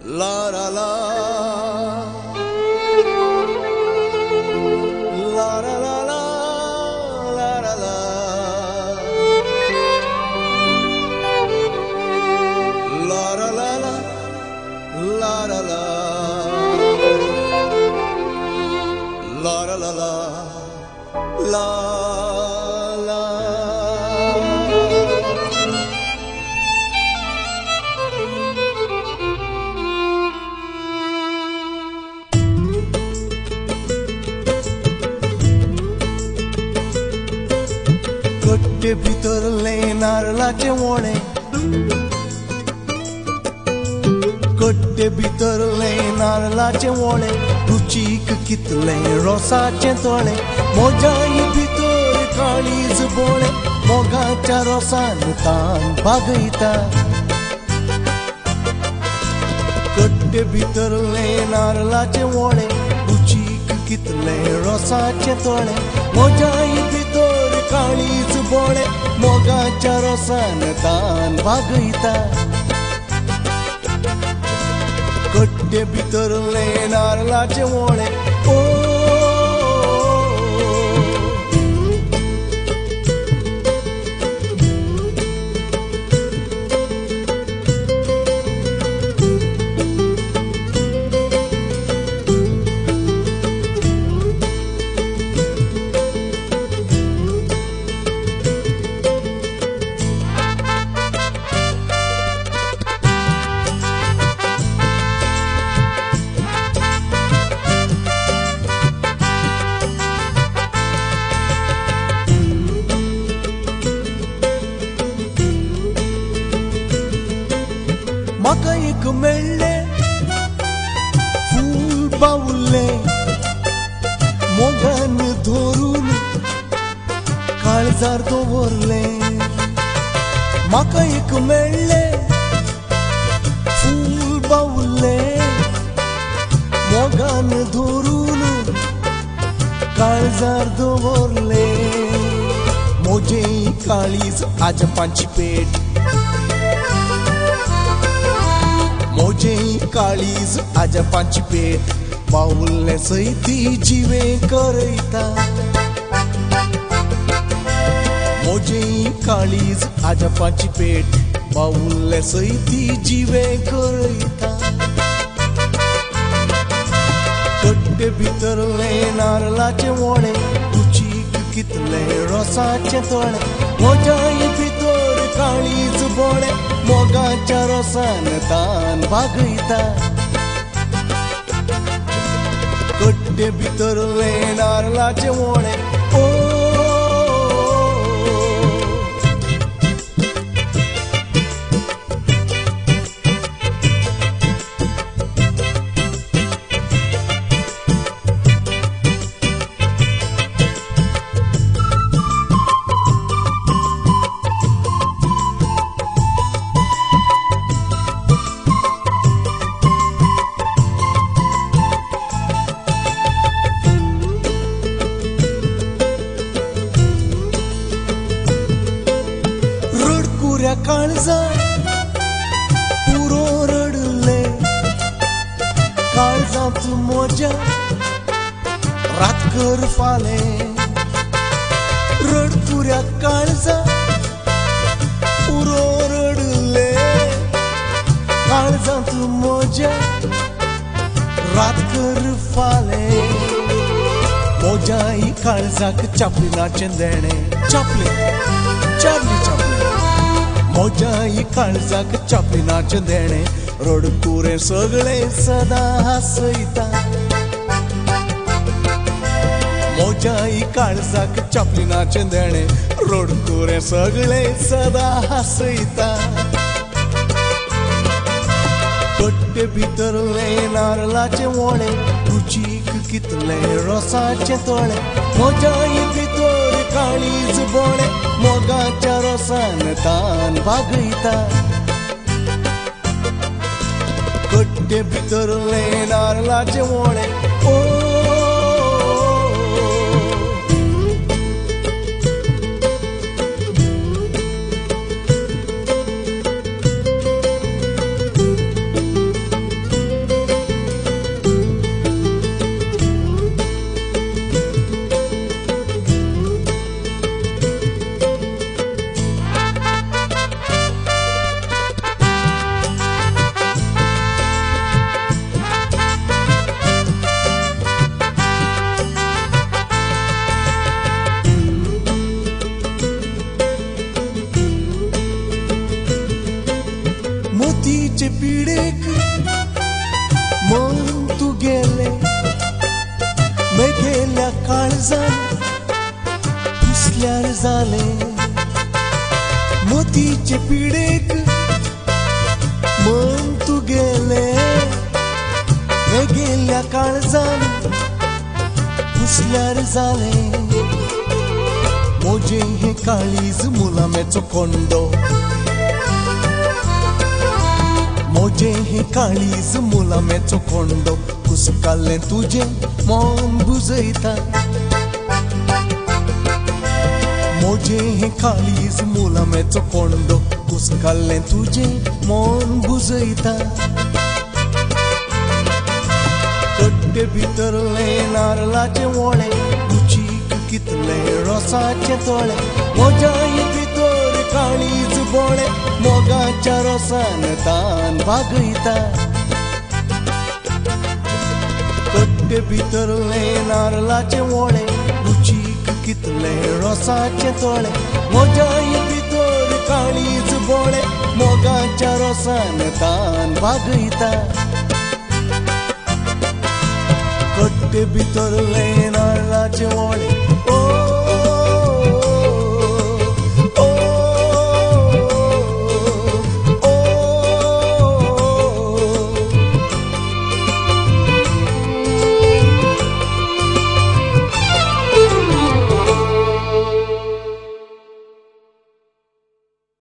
La la la, la la la la, la la la, la la la la, la la la, la la la la, la. Kotte भितरले नारळाचे वोणे कोट्टे भितरले नारळाचे वोणे रुचीक कितले रोसाचे तोळे मोजाई भितर काळीज बोळे मोगाच्या रोसान तान भागयता कोट्टे भितरले नारळाचे वोणे रुचीक कितले रोसाचे तोळे मोजाई भितर काळीज बोळे मोगाच्या रोसान तान भागयता कोट्टे भितरले नारळाचे वोळे ओ म्हाका एक मेळ्ळे फूल बावुल्ले मोगान धरून काळजार दवरले म्हाका एक मेळ्ळे फूल बावुल्ले मोगान धरून काळजार दवरले मोजे काळीज आजपांची पेट मोजे काळीज आजपांची पेट बावुल्ले सैती जिवे करयता मोजे काळीज आजपांची पेट बावुल्ले सैती जिवे करयता कोट्टे भितरले नारळाचे वोणे रुचीक कितले रोसाचे तोळे मोजाई भितर काळीज बोळे मोगाच्या रोसान तान भागयता कोट्टे भितरले नारळाचे वोणे ओ काळजा पुरो रडले काळजात मोजा रातकर फाले रडकुऱ्या काळजा पुरो रडले काळजात मोजा रातकर फाले मोजाई काळजाक चापलिनाचे देणे चापले चापले चापले मोजाई काळजाक चापलिनाचे देणे रडकुरे सगळे सदा हसयता मोजाई काळजाक चापलिनाचे देणे रडकुरे सगळे सदा हसयता कोट्टे भितरले नारळाचे वोणे रुचीक कितले रोसाचे तोळे मोजाई भितर काळीज बोळे मोगाच्या रोसान तान भागयता कोट्टे भितरले नारळाचे वोणे ओ मोतीचे पिडेक मन तू गेले मेघेल्या काळजान पुसल्यार जाले मोतीचे पिडेक मन तू गेले मेघेल्या काळजान पुसल्यार जाले मोजे हे काळीज मुलामेचो कोंडो मोजे हे काळीज मुलामेचो कोंडो कुसकाल्ले तुझे मन बुजयता मोजे हे काळीज मुलामेचो कोंडो कुसकाल्ले तुझे मन बुजयता कट्टे भितरले नारळाचे वळे कुचीक कितले रोसाचे तोळे मोजाय भितर काळीज बोळे मोगाच्या रोसान तान भागयता कट्टे भितरले नारळाचे वळे कुचीक कितले रोसाचे तोळे मोजाय भितर काळीज बोळे मोगाच्या रोसान तान भागयता कट्टे भितरले नारळाचे वळे